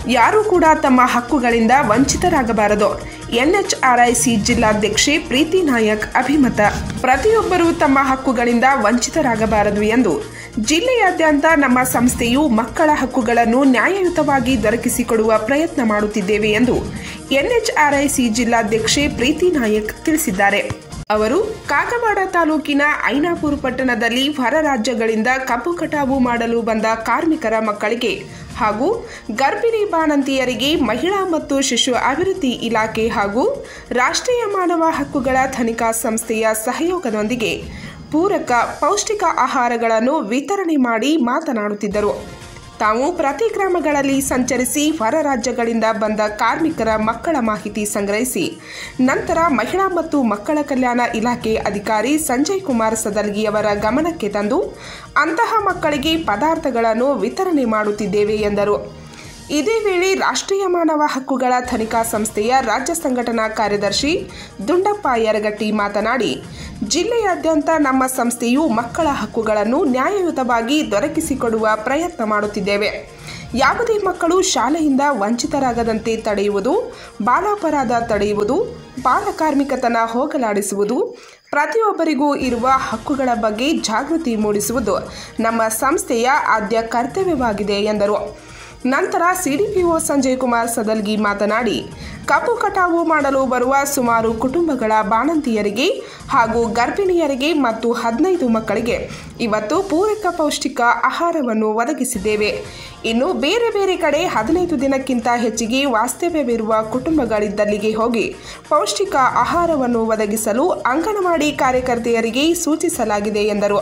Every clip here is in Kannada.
ಯಾರೂ ಕೂಡ ತಮ್ಮ ಹಕ್ಕುಗಳಿಂದ ವಂಚಿತರಾಗಬಾರದು. NHRIC ಜಿಲ್ಲಾಧ್ಯಕ್ಷೆ ಪ್ರೀತಿ ನಾಯಕ್ ಅಭಿಮತ. ಪ್ರತಿಯೊಬ್ಬರೂ ತಮ್ಮ ಹಕ್ಕುಗಳಿಂದ ವಂಚಿತರಾಗಬಾರದು ಎಂದು ಜಿಲ್ಲೆಯಾದ್ಯಂತ ನಮ್ಮ ಸಂಸ್ಥೆಯು ಮಕ್ಕಳ ಹಕ್ಕುಗಳನ್ನು ನ್ಯಾಯಯುತವಾಗಿ ದೊರಕಿಸಿಕೊಡುವ ಪ್ರಯತ್ನ ಮಾಡುತ್ತಿದ್ದೇವೆ ಎಂದು NHRIC ಜಿಲ್ಲಾಧ್ಯಕ್ಷೆ ಪ್ರೀತಿ ನಾಯಕ್ ತಿಳಿಸಿದ್ದಾರೆ. ಅವರು ಕಾಗವಾಡ ತಾಲೂಕಿನ ಐನಾಪುರ ಪಟ್ಟಣದಲ್ಲಿ ಹೊರ ರಾಜ್ಯಗಳಿಂದ ಕಬ್ಬು ಕಟಾವು ಮಾಡಲು ಬಂದ ಕಾರ್ಮಿಕರ ಮಕ್ಕಳಿಗೆ ಹಾಗೂ ಗರ್ಭಿಣಿ ಬಾಣಂತಿಯರಿಗೆ ಮಹಿಳಾ ಮತ್ತು ಶಿಶು ಅಭಿವೃದ್ಧಿ ಇಲಾಖೆ ಹಾಗೂ ರಾಷ್ಟ್ರೀಯ ಮಾನವ ಹಕ್ಕುಗಳ ತನಿಖಾ ಸಂಸ್ಥೆಯ ಸಹಯೋಗದೊಂದಿಗೆ ಪೂರಕ ಪೌಷ್ಟಿಕ ಆಹಾರಗಳನ್ನು ವಿತರಣೆ ಮಾಡಿ ಮಾತನಾಡುತ್ತಿದ್ದರು. ತಾವು ಪ್ರತಿ ಗ್ರಾಮಗಳಲ್ಲಿ ಸಂಚರಿಸಿ ಹೊರ ರಾಜ್ಯಗಳಿಂದ ಬಂದ ಕಾರ್ಮಿಕರ ಮಕ್ಕಳ ಮಾಹಿತಿ ಸಂಗ್ರಹಿಸಿ ನಂತರ ಮಹಿಳಾ ಮತ್ತು ಮಕ್ಕಳ ಕಲ್ಯಾಣ ಇಲಾಖೆ ಅಧಿಕಾರಿ ಸಂಜಯ್ ಕುಮಾರ್ ಸದಲ್ಗಿಯವರ ಗಮನಕ್ಕೆ ತಂದು ಅಂತಹ ಮಕ್ಕಳಿಗೆ ಪದಾರ್ಥಗಳನ್ನು ವಿತರಣೆ ಮಾಡುತ್ತಿದ್ದೇವೆ ಎಂದರು. ಇದೇ ವೇಳೆ ರಾಷ್ಟ್ರೀಯ ಮಾನವ ಹಕ್ಕುಗಳ ತನಿಖಾ ಸಂಸ್ಥೆಯ ರಾಜ್ಯ ಸಂಘಟನಾ ಕಾರ್ಯದರ್ಶಿ ದುಂಡಪ್ಪ ಯರಗಟ್ಟಿ ಮಾತನಾಡಿ, ಜಿಲ್ಲೆಯಾದ್ಯಂತ ನಮ್ಮ ಸಂಸ್ಥೆಯು ಮಕ್ಕಳ ಹಕ್ಕುಗಳನ್ನು ನ್ಯಾಯಯುತವಾಗಿ ದೊರಕಿಸಿಕೊಡುವ ಪ್ರಯತ್ನ ಮಾಡುತ್ತಿದ್ದೇವೆ. ಯಾವುದೇ ಮಕ್ಕಳು ಶಾಲೆಯಿಂದ ವಂಚಿತರಾಗದಂತೆ ತಡೆಯುವುದು, ಬಾಲಾಪರಾಧ ತಡೆಯುವುದು, ಬಾಲಕಾರ್ಮಿಕತನ ಹೋಗಲಾಡಿಸುವುದು, ಪ್ರತಿಯೊಬ್ಬರಿಗೂ ಇರುವ ಹಕ್ಕುಗಳ ಬಗ್ಗೆ ಜಾಗೃತಿ ಮೂಡಿಸುವುದು ನಮ್ಮ ಸಂಸ್ಥೆಯ ಆದ್ಯ ಕರ್ತವ್ಯವಾಗಿದೆ ಎಂದರು. ನಂತರ CDPO ಸಂಜಯ್ ಕುಮಾರ್ ಸದಲ್ಗಿ ಮಾತನಾಡಿ, ಕಬ್ಬು ಕಟಾವು ಮಾಡಲು ಬರುವ ಸುಮಾರು ಕುಟುಂಬಗಳ ಬಾಣಂತಿಯರಿಗೆ ಹಾಗೂ ಗರ್ಭಿಣಿಯರಿಗೆ ಮತ್ತು 15 ಮಕ್ಕಳಿಗೆ ಇವತ್ತು ಪೂರಕ ಪೌಷ್ಟಿಕ ಆಹಾರವನ್ನು ಒದಗಿಸಿದ್ದೇವೆ. ಇನ್ನು ಬೇರೆ ಬೇರೆ ಕಡೆ 15 ದಿನಕ್ಕಿಂತ ಹೆಚ್ಚಿಗೆ ವಾಸ್ತವ್ಯವಿರುವ ಕುಟುಂಬಗಳಿದ್ದಲ್ಲಿಗೆ ಹೋಗಿ ಪೌಷ್ಟಿಕ ಆಹಾರವನ್ನು ಒದಗಿಸಲು ಅಂಗನವಾಡಿ ಕಾರ್ಯಕರ್ತೆಯರಿಗೆ ಸೂಚಿಸಲಾಗಿದೆ ಎಂದರು.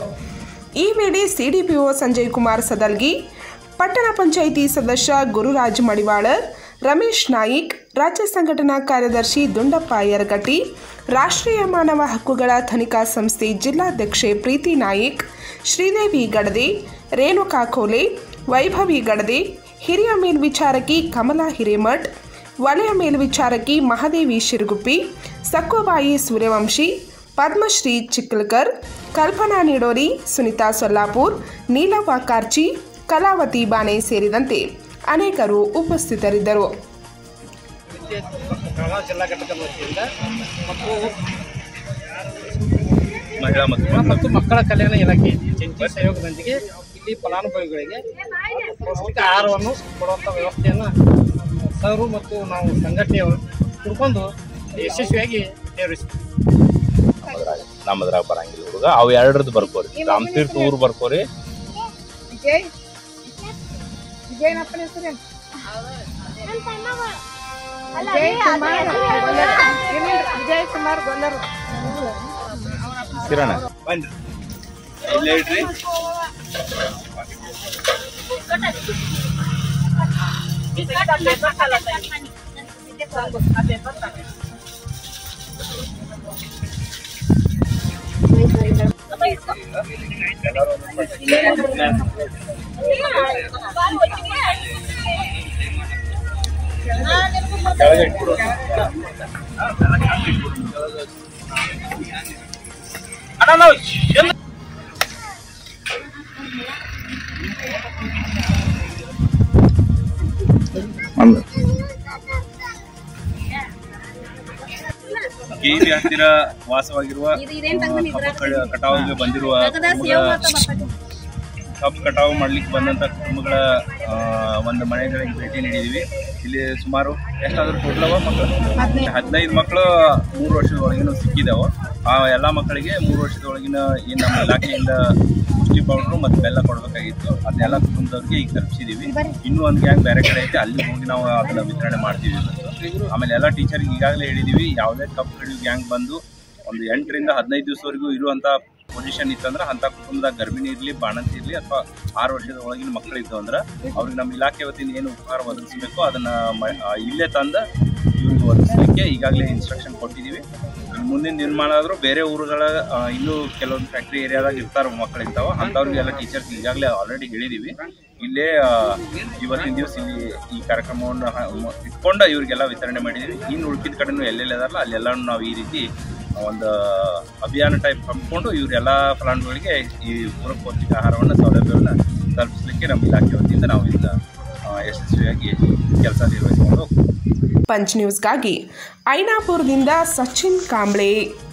ಈ ವೇಳೆ CDPO ಸಂಜಯ್ ಕುಮಾರ್ ಸದಲ್ಗಿ, ಪಟ್ಟಣ ಪಂಚಾಯಿತಿ ಸದಸ್ಯ ಗುರುರಾಜ್ ಮಡಿವಾಳರ್, ರಮೇಶ್ ನಾಯಿಕ್, ರಾಜ್ಯ ಸಂಘಟನಾ ಕಾರ್ಯದರ್ಶಿ ದುಂಡಪ್ಪ ಯರಗಟ್ಟಿ, ರಾಷ್ಟ್ರೀಯ ಮಾನವ ಹಕ್ಕುಗಳ ತನಿಖಾ ಸಂಸ್ಥೆ ಜಿಲ್ಲಾಧ್ಯಕ್ಷೆ ಪ್ರೀತಿ ನಾಯಿಕ್, ಶ್ರೀದೇವಿ ಗಡದೆ, ರೇಣುಕಾ ಖೋಲೆ, ವೈಭವಿ ಗಡದೆ, ಹಿರಿಯ ಮೇಲ್ವಿಚಾರಕಿ ಕಮಲಾ ಹಿರೇಮಠ್, ವಲಯ ಮೇಲ್ವಿಚಾರಕಿ ಮಹಾದೇವಿ ಶಿರಗುಪ್ಪಿ, ಸಕ್ಕೋಬಾಯಿ ಸೂರ್ಯವಂಶಿ, ಪದ್ಮಶ್ರೀ ಚಿಕ್ಕಲ್ಕರ್, ಕಲ್ಪನಾ ನಿಡೋರಿ, ಸುನಿತಾ ಸೊಲ್ಲಾಪುರ್, ನೀಲವ್ವ ಕಾರ್ಚಿ, ಕಲಾವತಿ ಬಾನೆ ಸೇರಿದಂತೆ ಅನೇಕರು ಉಪಸ್ಥಿತರಿದ್ದರು. ಜಿಲ್ಲಾ ಘಟಕದ ವತಿಯಿಂದ ಮತ್ತು ಮಕ್ಕಳ ಕಲ್ಯಾಣ ಇಲಾಖೆ ಜಂಟಿ ಸಹಯೋಗದೊಂದಿಗೆ ಇಲ್ಲಿ ಫಲಾನುಭವಿಗಳಿಗೆ ಪೌಷ್ಟಿಕ ಆಹಾರವನ್ನು ಕೊಡುವಂಥ ವ್ಯವಸ್ಥೆಯನ್ನು ಸರು ಮತ್ತು ನಾವು ಸಂಘಟನೆಯವರು ತಿಳ್ಕೊಂಡು ಯಶಸ್ವಿಯಾಗಿ ನಿರ್ವಹಿಸ್ತೀವಿ. ನಮ್ಮದ್ರಾಗ ಬರಂಗಿಲ್ಲ ಹುಡುಗ, ಅವು ಎರಡರದ್ದು ಬರ್ಕೋರಿ, ರಾಮತೀರ್ಥ ಊರು ಬರ್ಕೋರಿ. ಕಿರಣ ಬನ್ರಿ ಇಲ್ಲೇ ಇಡ್ರಿ. ಕೇರಿ ಹತ್ತಿರ ವಾಸವಾಗಿರುವ ಕಟಾವಿಗೆ ಬಂದಿರುವ ಕಬ್ಬು ಕಟಾವು ಮಾಡ್ಲಿಕ್ಕೆ ಬಂದಂತ ಕುಟುಂಬಗಳ ಒಂದು ಮನೆಗಳಿಗೆ ಭೇಟಿ ನೀಡಿದೀವಿ. ಇಲ್ಲಿ ಸುಮಾರು ಎಷ್ಟಾದ್ರೂ ಟೋಟಲ್ ಮಕ್ಕಳು 15 ಮಕ್ಕಳು 3 ವರ್ಷದ ಒಳಗಿನ ಸಿಕ್ಕಿದಾವೆ. ಆ ಎಲ್ಲ ಮಕ್ಕಳಿಗೆ 3 ವರ್ಷದ ಒಳಗಿನ ಏನು ನಮ್ಮ ಇಲಾಖೆಯಿಂದ ಪುಷ್ಟಿ ಪೌಡ್ರು ಮತ್ತು ಬೆಲ್ಲ ಕೊಡಬೇಕಾಗಿತ್ತು, ಅದೆಲ್ಲ ಕುಟುಂಬದವ್ರಿಗೆ ಈಗ ತಲುಪಿಸಿದೀವಿ. ಇನ್ನೂ ಒಂದು ಗ್ಯಾಂಗ್ ಬೇರೆ ಕಡೆ ಐತೆ, ಅಲ್ಲಿ ಹೋಗಿ ನಾವು ಅದನ್ನ ವಿತರಣೆ ಮಾಡ್ತೀವಿ. ಆಮೇಲೆ ಎಲ್ಲ ಟೀಚರ್ಗೆ ಈಗಾಗಲೇ ಹೇಳಿದೀವಿ, ಯಾವುದೇ ಕಬ್ಬು ಕಡಿಯೋ ಗ್ಯಾಂಗ್ ಬಂದು ಒಂದು 8 ರಿಂದ 15 ದಿವಸವರೆಗೂ ಇರುವಂಥ ಪೊಸಿಷನ್ ಇತ್ತಂದ್ರೆ ಅಂಥ ಕುಟುಂಬದಾಗ ಗರ್ಭಿಣಿ ಇರಲಿ, ಬಾಣಂತಿ ಇರಲಿ ಅಥವಾ 6 ವರ್ಷದ ಒಳಗಿನ ಮಕ್ಕಳು ಇದ್ದು ಅಂದ್ರೆ ಅವ್ರಿಗೆ ನಮ್ಮ ಇಲಾಖೆ ವತಿಯಿಂದ ಏನು ಉಪಹಾರ ಒದಗಿಸಬೇಕು ಅದನ್ನು ಇಲ್ಲೇ ತಂದು ಇವ್ರಿಗೆ ಒದಗಿಸಲಿಕ್ಕೆ ಈಗಾಗಲೇ ಇನ್ಸ್ಟ್ರಕ್ಷನ್ ಕೊಟ್ಟಿದ್ದೀವಿ. ಮುಂದಿನ ನಿರ್ಮಾಣ ಆದರೂ ಬೇರೆ ಊರುಗಳ ಇನ್ನೂ ಕೆಲವೊಂದು ಫ್ಯಾಕ್ಟ್ರಿ ಏರಿಯಾದಾಗ ಇರ್ತಾರೆ ಮಕ್ಕಳಿರ್ತಾವೆ, ಅಂಥವ್ರಿಗೆಲ್ಲ ಟೀಚರ್ಸ್ ಈಗಾಗಲೇ ಆಲ್ರೆಡಿ ಹೇಳಿದ್ದೀವಿ. ಇಲ್ಲೇ ಇವತ್ತಿನ ದಿವಸ ಇಲ್ಲಿ ಈ ಕಾರ್ಯಕ್ರಮವನ್ನು ಇಟ್ಕೊಂಡು ಇವರಿಗೆಲ್ಲ ವಿತರಣೆ ಮಾಡಿದ್ದೀವಿ. ಇನ್ನು ಉಳ್ಕಿದ ಕಡೆನೂ ಎಲ್ಲೆಲ್ಲ ಅದಾರಲ್ಲ ಅಲ್ಲೆಲ್ಲ ನಾವು ಈ ರೀತಿ ಒಂದು ಅಭಿಯಾನ ಟೈಪ್ ಹಮ್ಮಿಕೊಂಡು ಇವರೆಲ್ಲ ಫಲಾನುಭವಿಗಳಿಗೆ ಈ ಪೂರಕ ಪೌಷ್ಟಿಕ ಆಹಾರವನ್ನು ಸೌಲಭ್ಯವನ್ನು ತಲುಪಿಸಲಿಕ್ಕೆ ನಮ್ಮ ಇಲಾಖೆ ವತಿಯಿಂದ ನಾವು ಇದನ್ನ ಯಶಸ್ವಿಯಾಗಿ ಕೆಲಸ ನಿರ್ವಹಿಸಿಕೊಂಡು ಪಂಚ್ ನ್ಯೂಸ್ಗಾಗಿ ಐನಾಪುರದಿಂದ ಸಚಿನ್ ಕಾಂಬ್ಳೆ.